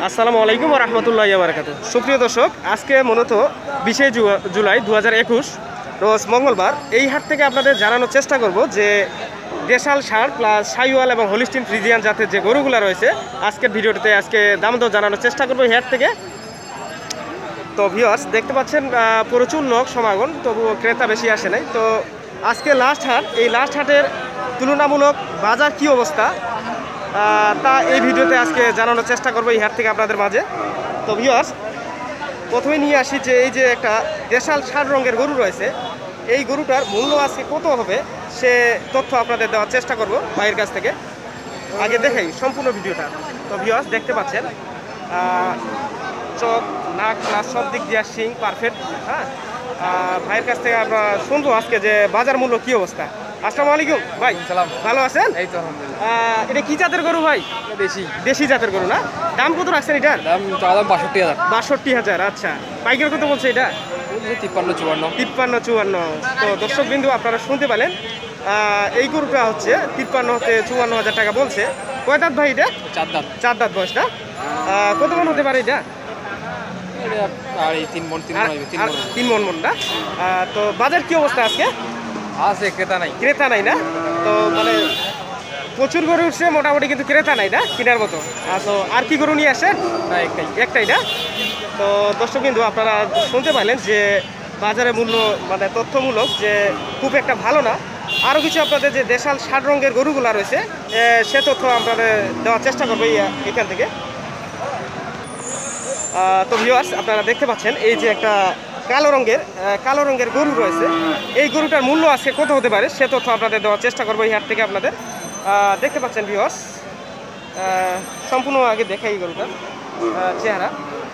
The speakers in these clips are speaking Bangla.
আসসালামু আলাইকুম ওয়া রাহমাতুল্লাহি ওয়া বারাকাতুহু। সুপ্রিয় দর্শক, আজকে মূলত 20 জুলাই 2021 রোজ মঙ্গলবার এই হাট থেকে আপনাদের জানানোর চেষ্টা করব যে দেশাল ষাঁড় প্লাস শাহিওয়াল এবং হলিস্টিন ফ্রিজিয়ান জাতের যে গরুগুলো রয়েছে আজকের ভিডিওতে আজকে দাম দর জানানোর চেষ্টা করব এই হাট থেকে। তো ভিউয়ার্স দেখতে পাচ্ছেন প্রচুর লোক সমাগম, তবু ক্রেতা বেশি আসে নাই। তো আজকে লাস্ট হাট, এই লাস্ট হাটের তুলনামূলক বাজার কি অবস্থা তা এই ভিডিওতে আজকে জানানোর চেষ্টা করবো এই হাট থেকে আপনাদের মাঝে। তো ভিউয়ার্স প্রথমে নিয়ে আসি যে এই যে একটা দেশাল ষাঁড় রঙের গরু রয়েছে, এই গরুটার মূল্য আজকে কত হবে সে তথ্য আপনাদের দেওয়ার চেষ্টা করব ভাইয়ের কাছ থেকে। আগে দেখাই সম্পূর্ণ ভিডিওটা। তো ভিউয়ার্স দেখতে পাচ্ছেন চোখ নাক প্লাস সব দিক দিয়ে শিং পারফেক্ট। হ্যাঁ, ভাইয়ের কাছ থেকে আমরা শুনবো আজকে যে বাজার মূল্য কি অবস্থা। আসসালামু আলাইকুম ভাই। সালাম, ভালো আছেন? এই তো আলহামদুলিল্লাহ। এটা কি জাতের গরু ভাই? দেশি জাতের গরু না? দাম কত রাখছেন এটার? দাম 62,000। 62,000। আচ্ছা, পাইকার কত বলছে এটা? 53-54। তো দর্শক বিন্দু আপনারা শুনতে পেলেন, এই গরুটা হচ্ছে 53-54,000 টাকা বলছে। কয় দাঁত ভাই এটা? 4 দাঁত। 4 দাঁত বয়সটা। কত মন হতে পারে এটা? আর 3 মণ 3 মন না? তো বাজার কি অবস্থা আজকে? আছে, ক্রেতা নাই না? তো মানে প্রচুর গরু উঠছে মোটামুটি, কিন্তু ক্রেতা নাই না কেনার মতো। তো আর কি গরু নিয়ে আসেন? না, একটাই না? তো দর্শক বিন্দু আপনারা শুনতে পাইলেন যে বাজারের মূল্য মানে তথ্যমূলক যে খুব একটা ভালো না। আরও কিছু আপনাদের যে দেশাল ষাঁড় রঙের গরুগুলা রয়েছে সে তথ্য আপনাদের দেওয়ার চেষ্টা করবো এখান থেকে। তো ভিউয়ার্স আপনারা দেখতে পাচ্ছেন এই যে একটা কালো রঙের গরু রয়েছে, এই গরুটার মূল্য আজকে কত হতে পারে সে তথ্য আপনাদের দেওয়ার চেষ্টা করবো এই হাট থেকে আপনাদের। দেখতে পাচ্ছেন ভিউয়ার্স, সম্পূর্ণ আগে দেখাই গরুটার চেহারা।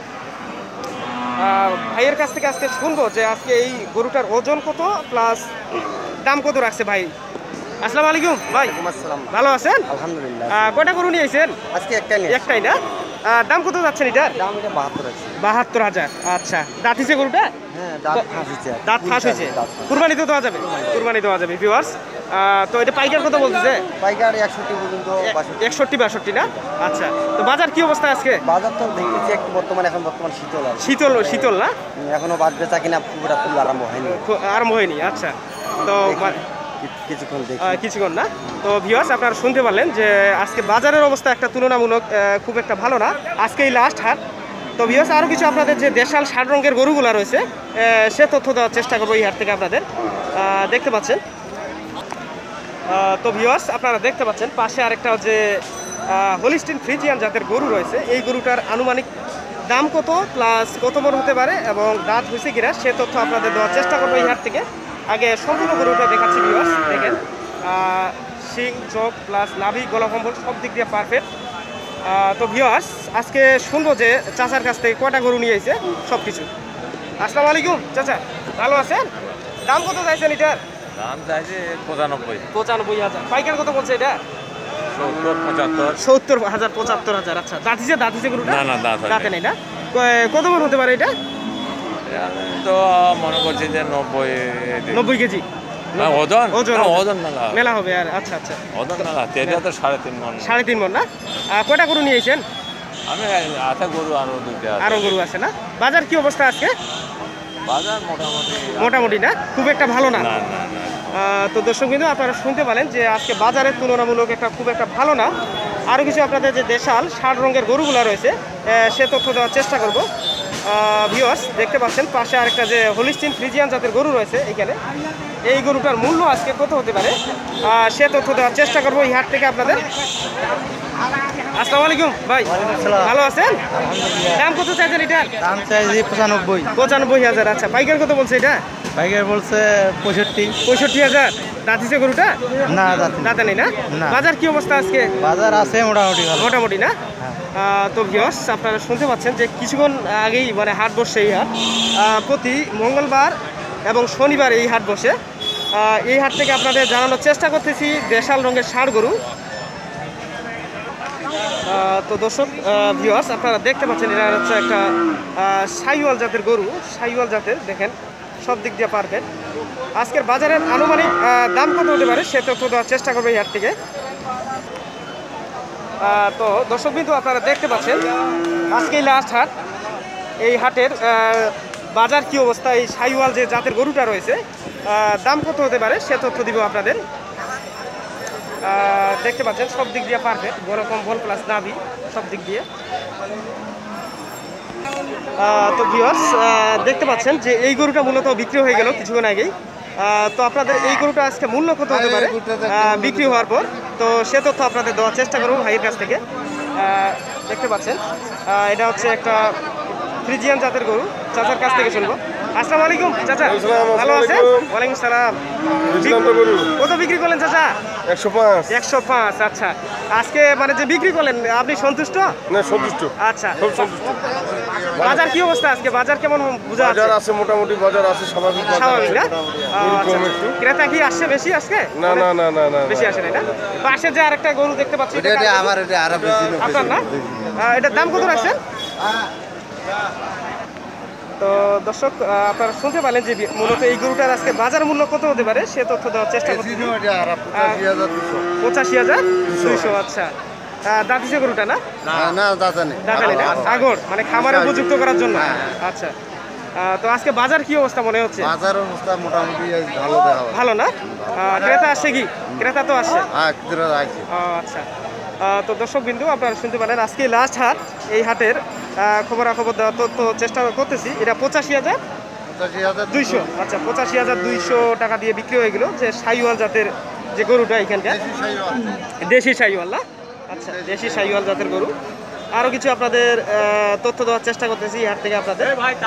ভাইয়ের কাছ থেকে আজকে শুনবো যে আজকে এই গরুটার ওজন কত প্লাস দাম কত রাখছে ভাই। আসসালামু আলাইকুম ভাই। ভালো আছেন? আলহামদুলিল্লাহ। কয়টা গরু নিয়ে এসেছেন? আজকে একটাই না? দাম কত যাচ্ছেন এটার? দাম এটা 72 আছে। 72,000। আচ্ছা, দাঁত হিসেবে গরুটা? হ্যাঁ, দাঁত ফাঁস হয়েছে। কুরবানি তো দেওয়া যাবে ভিউয়ার্স। তো এটা পাইকার কত বলতেছে? পাইকার 61 পর্যন্ত। 61-62 না? আচ্ছা, তো বাজার কি অবস্থা আজকে? বাজার তো দেখতেছি একটু বর্তমান শীতল না? এখনো বাদ বেচা কিনা পুরোটা আরম্ভ হয়নি। আচ্ছা, তো কিছুক্ষণ না? তো ভিউয়ার্স আপনারা শুনতে পারলেন যে আজকে বাজারের অবস্থা একটা তুলনামূলক খুব একটা ভালো না, আজকে এই লাস্ট হাট। তো ভিউয়ার্স আরও কিছু আপনাদের যে দেশাল ষাঁড় রঙের গরুগুলা রয়েছে সে তথ্য দেওয়ার চেষ্টা করবো এই হাট থেকে আপনাদের। দেখতে পাচ্ছেন, তো ভিউয়ার্স আপনারা দেখতে পাচ্ছেন পাশে আরেকটা যে হলিস্টিন ফ্রিজিয়ান জাতের গরু রয়েছে, এই গরুটার আনুমানিক দাম কত প্লাস কত মন হতে পারে এবং দাঁত হয়েছে কিনা সে তথ্য আপনাদের দেওয়ার চেষ্টা করবো এই হাট থেকে। আগে সম্পূর্ণ গরুটা দেখাচ্ছি ভিউয়ার্স, দেখেন শিং চোখ প্লাস নাভি গলাকম্বল সব দিক দিয়ে পারফেক্ট। তো ভিউয়ার্স আজকে শুনবো যে চাচার কাছ থেকে কয়টা গরু নিয়ে এসেছে সব কিছু। আসসালামু আলাইকুম চাচা, ভালো আছেন? দাম কত চাইছেন এটার? দাম চাইছে 95,000। পাইকার কত বলছে এটা? 70-75। 70,000-75,000। আচ্ছা, দাঁত হিসেবে গরুটা? না, দাঁতে নেই না? কত মন হতে পারে এটা? তো মনে করছি যে 90 কেজি ওজন মেলা হবে। আর আচ্ছা ওজন না, তেরিয়া তো 3.5 মণ। 3.5 মণ না? কয়টা গরু নিয়েছেন? আমি আছে গরু আরো গরু আছে না? বাজার কি অবস্থা আজকে? বাজার মোটামুটি না, খুব একটা ভালো না। তো দর্শক বিন্দু আপনারা শুনতে পারেন যে আজকে বাজারের তুলনামূলক খুব একটা ভালো না। আরও কিছু আপনাদের যে দেশাল ষাঁড় রঙের গরুগুলো রয়েছে সে তথ্য দেওয়ার চেষ্টা করব। ভিউয়ার্স দেখতে পাচ্ছেন পাশে আরেকটা যে হলিস্টিন ফ্রিজিয়ান জাতের গরু রয়েছে এখানে, এই গরুটার মূল্য আজকে কত হতে পারে সে তথ্য দেওয়ার চেষ্টা করবো এই হাট থেকে আপনাদের। আসসালামু আলাইকুম ভাই, ভালো আছেন? দাম কত চাইছেন এটার? দাম চাইছি 95,000। আচ্ছা, পাইকার কত বলছে এটা? পাইকার বলছে 65,000। দাঁত হিসেবে গরুটা? না, দাঁতে নেই না? বাজার কি অবস্থা আজকে? বাজার আছে মোটামুটি না? তো ভিউয়ার্স আপনারা শুনতে পাচ্ছেন যে কিছুক্ষণ আগেই মানে হাট বসছে এই হাট, প্রতি মঙ্গলবার এবং শনিবার এই হাট বসে। এই হাট থেকে আপনাদের জানানোর চেষ্টা করতেছি দেশাল রঙের ষাঁড় গরু। তো দর্শক ভিউয়ার্স আপনারা দেখতে পাচ্ছেন এটা হচ্ছে একটা শাহিওয়াল জাতের গরু, শাহিওয়াল জাতের, দেখেন সব দিক দিয়ে পারবেন। আজকের বাজারের আনুমানিক দাম কত হতে পারে সে তথ্য দেওয়ার চেষ্টা করবে এই হাট থেকে। তো দর্শক বিন্দু আপনারা দেখতে পাচ্ছেন আজকেই লাস্ট হাট। এই হাটের বাজার কি অবস্থা, এই সাইওয়াল যে জাতের গরুটা রয়েছে দাম কত হতে পারে সে তথ্য দিব আপনাদের। দেখতে পাচ্ছেন সব দিক দিয়ে পারফেক্ট, বড় কম বল প্লাস নাভি সব দিক দিয়ে। তো ভিউয়ার্স দেখতে পাচ্ছেন যে এই গরুটা মূলত বিক্রি হয়ে গেল কিছুক্ষণ আগেই। তো আপনাদের এই গরুটা আজকে মূল্য কত হতে পারে বিক্রি হওয়ার পর, তো সে তথ্য আপনাদের দেওয়ার চেষ্টা করব ভাইয়ের কাছ থেকে। দেখতে পাচ্ছেন এটা হচ্ছে একটা ফ্রিজিয়ান জাতের গরু, চাচার কাছ থেকে শুনবো। আসসালামু আলাইকুম চাচা, ভালো আছেন? ওয়ালাইকুম সালাম। কত বিক্রি করলেন চাচা? 105। 105। আচ্ছা, আজকে মানে যে বিক্রি করলেন আপনি সন্তুষ্ট? না, সন্তুষ্ট। আচ্ছা, খুব সন্তুষ্ট। বাজার কি অবস্থা আজকে? বাজার কেমন বোঝা যাচ্ছে? বাজার আছে, মোটামুটি বাজার আছে, স্বাভাবিক বাজার স্বাভাবিক না? আছে, মোটামুটি। আচ্ছা, গরু কম একটু। ক্রেতা কি আসছে বেশি আজকে? না না না না না বেশি আসে নাই না? পাশে যে আরেকটা গরু দেখতে পাচ্ছি এটা আমার এটা আরো বেশি না আপনার না? এটার দাম কত রাখছেন? তো দর্শক আপনারা শুনতে পারলেন যে মূলত এই গরুটার আজকে বাজার মূল্য কত হতে পারে সে তথ্য দেওয়ার চেষ্টা করছি। 85,200। আচ্ছা, দাঁতিছে গরুটা না? না দাদা নেই দাঁতালি না, আগর মানে খামারে উপযুক্ত করার জন্য। আচ্ছা, তো আজকে বাজার কি অবস্থা মনে হচ্ছে? বাজার অবস্থা মোটামুটি ভালো দেওয়া হয়। ভালো না? ক্রেতা আসছে কি? ক্রেতা তো আসছে। হ্যাঁ কিছুটা আছে। আচ্ছা, তো দর্শক বিন্দু আপনারা শুনতে পারেন আজকে লাস্ট হাট। এই হাটের খবরাখবর দেওয়ার তথ্য চেষ্টা করতেছি। এটা 85,200। আচ্ছা, 85,200 টাকা দিয়ে বিক্রি হয়ে গেল যে সাইওয়াল জাতের যে গরুটা এখানকার, দেশি সাইওয়াল না? আচ্ছা, দেশি সাইওয়াল জাতের গরু। আরও কিছু আপনাদের তথ্য দেওয়ার চেষ্টা করতেছি এই হাট থেকে আপনাদের।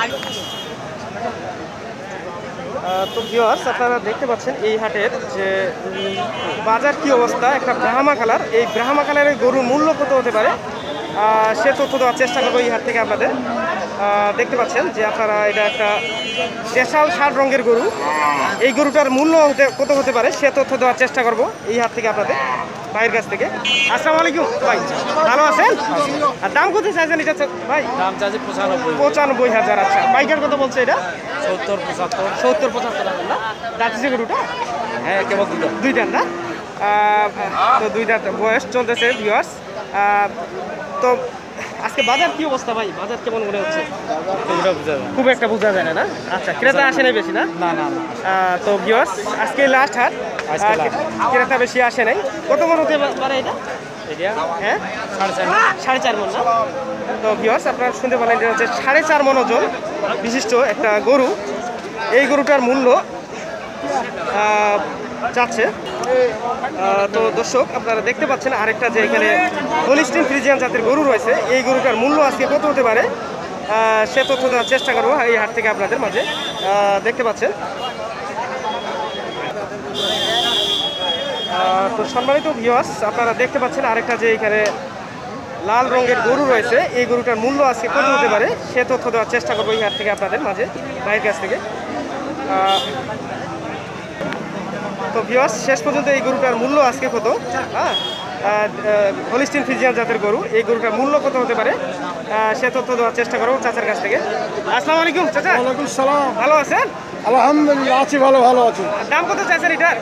তো ভিউয়ার্স আপনারা দেখতে পাচ্ছেন এই হাটের যে বাজার কি অবস্থা। একটা ব্রাহ্মা কালার, এই ব্রাহ্মা কালারের গরুর মূল্য কত হতে পারে সে তথ্য দেওয়ার চেষ্টা করবো এই হাট থেকে আপনাদের। দেখতে পাচ্ছেন যে আপনারা এটা একটা দেশাল 60 রঙের গরু। এই গরুটার মূল্য কত হতে পারে সে তথ্য দেওয়ার চেষ্টা করবো এই হাট থেকে আপনাদের ভাইয়ের কাছ থেকে। আসসালামু আলাইকুম ভাই, ভালো আছেন? আর দাম কত চাইছেন এটা ভাই? দাম চাচ্ছি 95,000। আচ্ছা, পাইকার কত বলছে এটা? 70-75। 70-75 টাকা না? দাঁতিছে গরুটা? হ্যাঁ, কেবল দুটো। দুইটার না? তো দুইটার বয়স চলতেছে ভিউয়ার্স। তো আজকে বাজার কি অবস্থা ভাই? বাজার কেমন মনে হচ্ছে? খুব একটা বোঝা যায় না না? আচ্ছা, ক্রেতা আসে নাই বেশি না? না না না। তো ভিউয়ার্স আজকে লাস্ট হাট, ক্রেতা বেশি আসে নাই। কত মন হতে পারে এটা? হ্যাঁ, 4.5 মন না? তো ভিউয়ার্স আপনারা শুনতে পারেন এটা হচ্ছে 4.5 মন ওজন বিশিষ্ট একটা গরু। এই গরুটার মূল্য যাচ্ছে। তো দর্শক আপনারা দেখতে পাচ্ছেন আরেকটা যে এখানে হলিস্টিন ফ্রিজিয়ান জাতের গরু রয়েছে। এই গরুটার মূল্য আজকে কত হতে পারে সে তথ্য দেওয়ার চেষ্টা করবো এই হাট থেকে আপনাদের মাঝে। দেখতে পাচ্ছেন তো সম্মানিত ভিউয়ার্স আপনারা দেখতে পাচ্ছেন আরেকটা যে এখানে লাল রঙের গরু রয়েছে। এই গরুটার মূল্য আজকে কত হতে পারে সে তথ্য দেওয়ার চেষ্টা করবো এই হাট থেকে আপনাদের মাঝে ভাইয়ের কাছ থেকে। তো ভিউয়ার্স শেষ পর্যন্ত এই গরুটার মূল্য আজকে কত, হলিস্টিন ফ্রিজিয়ান জাতের গরু, এই গরুটার মূল্য কত হতে পারে সে তথ্য দেওয়ার চেষ্টা করবো চাচার কাছ থেকে। আসসালামু আলাইকুম চাচা। ওয়ালাইকুম সালাম। ভালো আছেন? আলহামদুলিল্লাহ আছি, ভালো আছি। দাম কত চাইছেন এটার?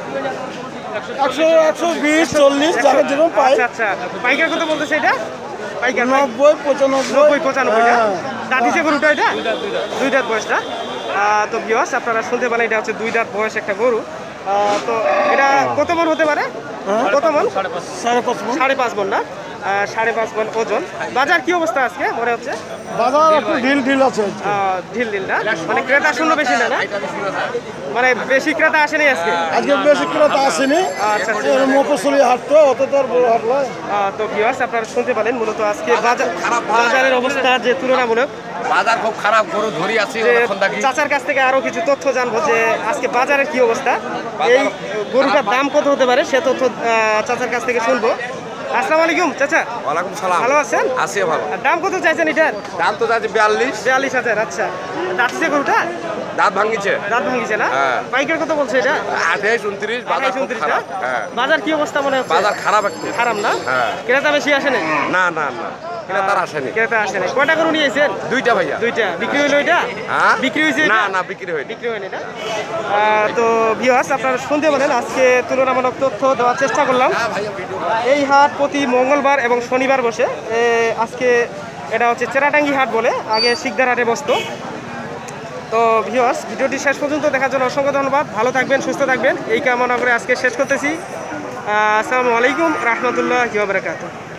120, 40 যারা যেরকম পাই। আচ্ছা, পাইকার কত বলতেছে এটা? পাইকার 90, 95। 95 দাঁতিছে গরুটা এটা? দুই দাঁত বয়সটা। তো ভিউয়ার্স আপনারা শুনতে পারেন এটা হচ্ছে 2 দাঁত বয়স একটা গরু। তো এটা কত মন হতে পারে? কত মন? 5.5 মন না? 5.5 মন ওজন। বাজার কি অবস্থা আজকে মনে হচ্ছে? বাজার একটু ঢিল আছে। ঢিল না, মানে ক্রেতা শূন্য বেশি না? মানে বেশি ক্রেতা আসেনি আজকে? আজকে বেশি ক্রেতা আসেনি। আচ্ছা, মফসলি হাট তো, অত তো আর বড় হাট নয়। তো ভিউয়ার্স আপনারা শুনতে পারেন মূলত আজকে বাজারের অবস্থা যে তুলনামূলক বাজার খুব খারাপ, গরু ধরি আছি যে চাচার কাছ থেকে আরো কিছু তথ্য জানবো যে আজকে বাজারের কি অবস্থা, এই গরুটার দাম কত হতে পারে সে তথ্য চাচার কাছ থেকে শুনবো। আসসালামু আলাইকুম চাচা। ওয়ালাইকুম সালাম। ভালো আছেন? আছি ভালো। আর দাম কত চাইছেন এটার? দাম তো যাচ্ছে 42। 42,000। আচ্ছা, দাঁতিছে গরুটা? দাঁত ভাঙিছে দাঁত ভাঙিছে না? হ্যাঁ। পাইকার কত বলছে এটা? 28 29 বাজার খুব 28-29 খারাপ না? হ্যাঁ বাজার কি অবস্থা মনে হচ্ছে? বাজার খারাপ একটু খারাপ না? হ্যাঁ। ক্রেতা বেশি আসে না? না না না এটা তার আসেনি ক্রেতা আসে না। কয়টা গরু নিয়েছেন? দুইটা ভাইয়া দুইটা। বিক্রি হইলো এটা? হ্যাঁ বিক্রি হয়েছে না এটা? না বিক্রি হয়নি বিক্রি হয়নি না? তো ভিউয়ার্স আপনারা শুনতে পারেন, আজকে তুলনামূলক তথ্য দেওয়ার চেষ্টা করলাম। এই হাট প্রতি মঙ্গলবার এবং শনিবার বসে। আজকে এটা হচ্ছে চেরাটাঙ্গি হাট বলে, আগে শিকদার হাটে বসতো। তো ভিউয়ার্স ভিডিওটি শেষ পর্যন্ত দেখার জন্য অসংখ্য ধন্যবাদ। ভালো থাকবেন, সুস্থ থাকবেন, এই কামনা করে আজকে শেষ করতেছি। আসসালামু আলাইকুম রহমতুল্লাহি ওয়া বারাকাতুহু।